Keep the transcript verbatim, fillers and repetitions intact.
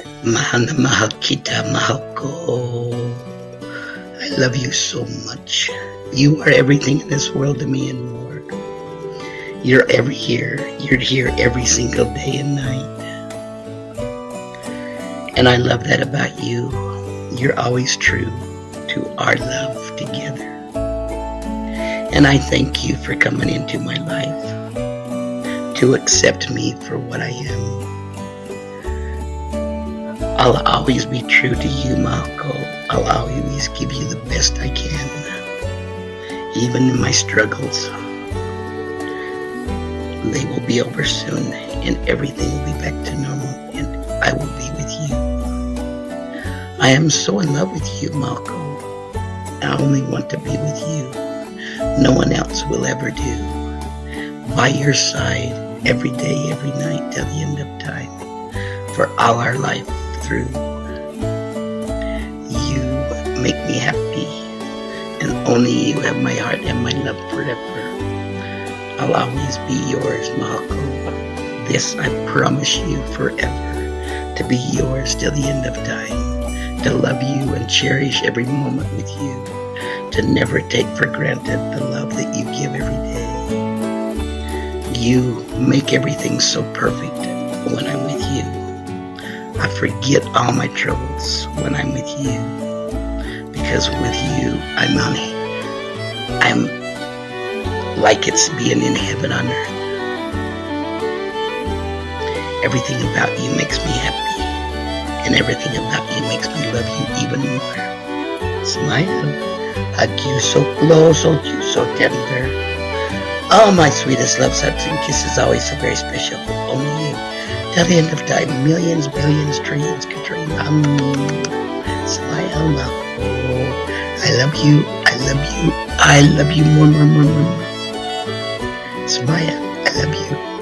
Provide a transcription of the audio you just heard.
Mahal na mahal kita, mahal ko. I love you so much. You are everything in this world to me and more. You're every here. You're here every single day and night. And I love that about you. You're always true to our love together. And I thank you for coming into my life to accept me for what I am. I'll always be true to you, Malco. I'll always give you the best I can, even in my struggles. They will be over soon, and everything will be back to normal, and I will be with you. I am so in love with you, Malco. I only want to be with you. No one else will ever do. By your side, every day, every night, till the end of time, for all our life through. You make me happy, and only you have my heart and my love forever. I'll always be yours, Malco. This I promise you forever, to be yours till the end of time, to love you and cherish every moment with you, to never take for granted the love that you give every day. You make everything so perfect when I'm with you. I forget all my troubles when I'm with you, because with you I'm on it. I'm like it's being in heaven on earth. Everything about you makes me happy, and everything about you makes me love you even more. Smile, hug you so close, hold you so tender. Oh, my sweetest loves, hugs and kisses, always so very special for only you. Till the end of time, millions, billions, trillions, Katrina. Um, smile, Malco. I love you, I love you, I love you more, more, more, more, more. Smile, I love you.